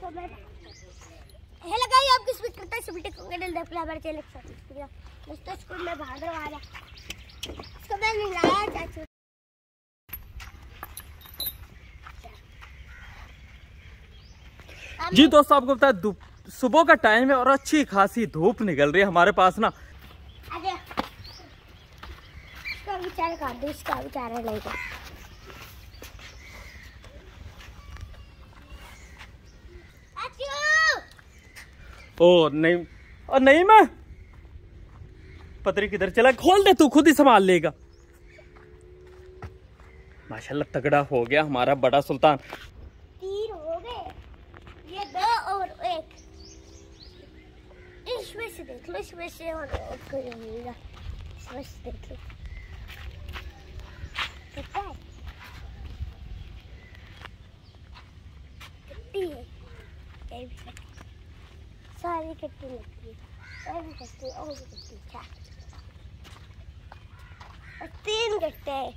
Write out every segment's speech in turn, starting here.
Hello guys, आप किस करते हैं सभी टेक होंगे डल अपना हमारे चैनल पर दोस्तों स्कूल में भाग रहा है इसको मैंने लाया चाचू। जी दोस्तों, आपको पता है सुबह का टाइम है और अच्छी खासी धूप निकल रही है हमारे पास ना। इसका विचार कर दो, इसका विचार है नहीं कर। ओ नहीं, और नहीं मैं पतरी किधर चला, खोल दे तू, खुद ही संभाल लेगा। माशाल्लाह तगड़ा हो गया हमारा बड़ा सुल्तान। 3 हो गए, ये 2 और 1। इसमें से देख लो, इसमें से और कोई होगा, इसमें से देख लो कितना है। कितनी है सारी कट्टी लगती है, और भी कट्टी, और भी कट्टी, 4 और 3 कट्टे हैं।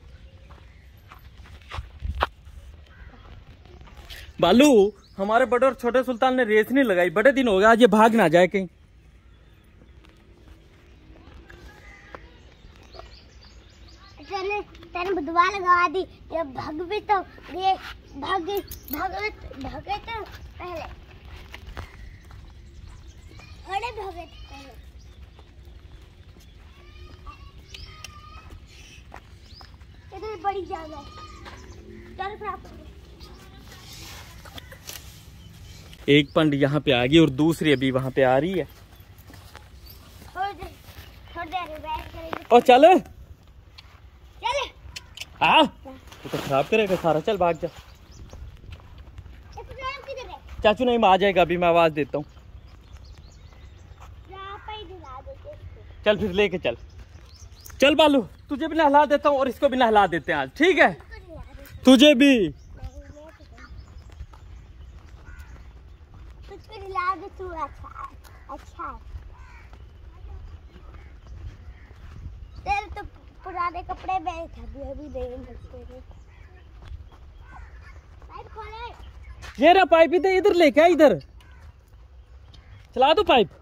बालू, हमारे बड़े और छोटे सुल्तान ने रेस नहीं लगाई, बड़े दिन हो गए, आज ये भाग ना जाए कहीं। तेने बुधवा लगा दी, ये भाग भी तो ये भागे तो पहले बड़े भागे थे पहले। इधर बड़ी जगह है, चल फिर एक पंड यहाँ पे आ गई और दूसरी अभी वहां पे आ रही है। थोड़ी देर बैठ करेंगे और चल चल तू तो खराब करेगा सारा, चल भाग जा। किधर है? चाचू नहीं, मैं आ जाएगा, अभी मैं आवाज देता हूँ। चल फिर लेके चल, चल बालू, तुझे भी नहला देता हूँ और इसको भी नहला देते हैं आज, ठीक है? तुझे भी तू अच्छा है। तेरे तो पुराने कपड़े में अभी नहीं लगते हैं। पाइप खोले, ये रहा पाइप, इधर इधर लेके आ, इधर चला दो पाइप।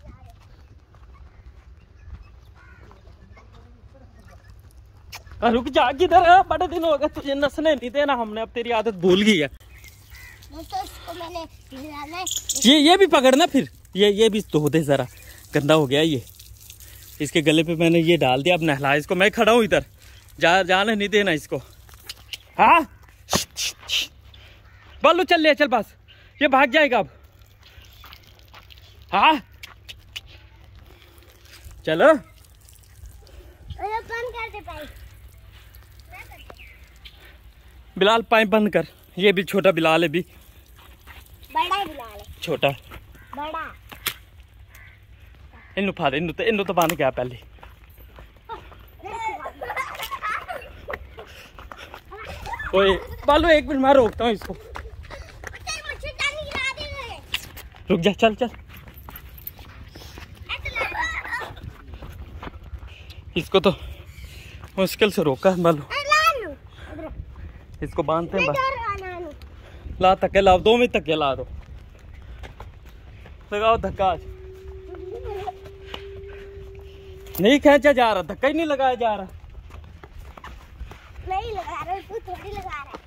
रुक जा, किधर है? बड़े दिन हो गए तुझे नसने नहीं देना हमने, अब तेरी आदत भूल गई है। दोस्तों इसको मैंने भिगाना, ये भी पकड़ना, फिर ये भी धो दे जरा, गंदा हो गया ये। इसके गले पे मैंने ये डाल दिया, अब नहला इसको। मैं खड़ा हूँ इधर, जाने नहीं देना इसको। हाँ बालू चल ले, चल बस, ये भाग जाएगा अब। हाँ चलो बंद कर दे पाइप। बिलाल पाइप बंद कर, ये भी छोटा बिलाल है भी, बड़ा बिलाल है, छोटा बड़ा। इन्नू फा दे, इन्नू तो बंद क्या पहले। ओए बालू, एक मिनट मैं रोकता हूँ इसको, रुक जा, चल चल। इसको तो मुश्किल से रोका है बालू, इसको बांधते हैं बस। ला धक्के लाओ, 2 मिनट धक्के ला दो, लगाओ धक्का। नहीं खींचा जा रहा, धक्का ही नहीं लगाया जा रहा। नहीं लगा रहा, तू थोड़ी लगा रहा है।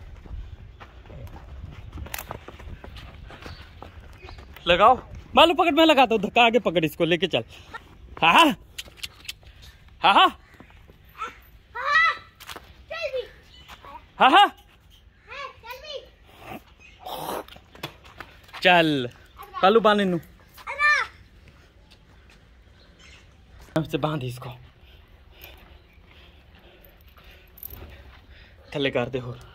लगाओ बालू, पकड़, मैं लगाता हूँ धक्का, आगे पकड़, इसको लेके चल। हाँ हाँ हाँ हाँ चल बालू, बांध इन्नू से, बांध इसको, थले कर दे। और